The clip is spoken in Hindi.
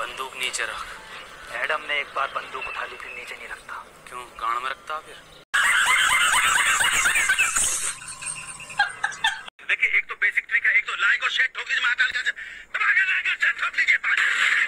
बंदूक नीचे रख। एडम ने एक बार बंदूक उठा ली फिर नीचे नहीं रखता। क्यों, गांड में रखता फिर? देखिए, एक तो बेसिक ट्रिक है, एक तो लाइक और शेयर ठोक लीजिए, महाकाल का दबा के लाइक और शेयर ठोक लीजिए।